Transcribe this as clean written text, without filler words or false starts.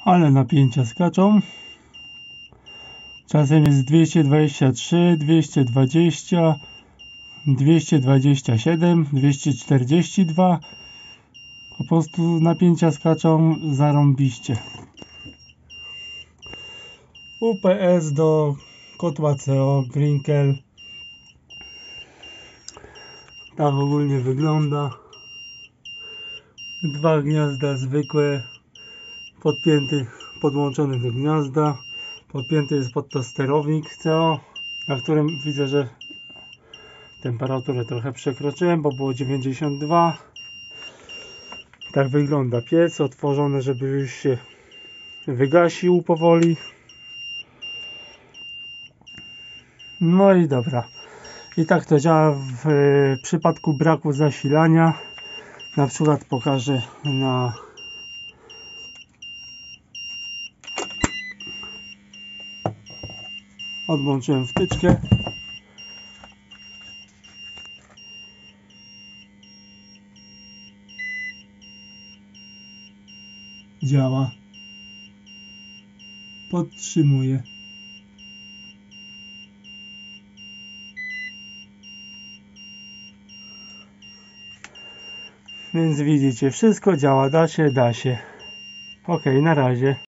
Ale napięcia skaczą. Czasem jest 223, 220, 227, 242. Po prostu napięcia skaczą zarąbiście. UPS do kotła CO Grinkel. Tak ogólnie wygląda. Dwa gniazda zwykłe, podłączone do gniazda. Podpięty jest pod to sterownik CO, na którym widzę, że temperaturę trochę przekroczyłem, bo było 92. Tak wygląda piec, otworzony, żeby już się wygasił powoli. No i dobra. I tak to działa w przypadku braku zasilania. Na przykład pokażę na odłączyłem wtyczkę. Działa. Podtrzymuje. Więc widzicie, wszystko działa, da się. Ok, na razie.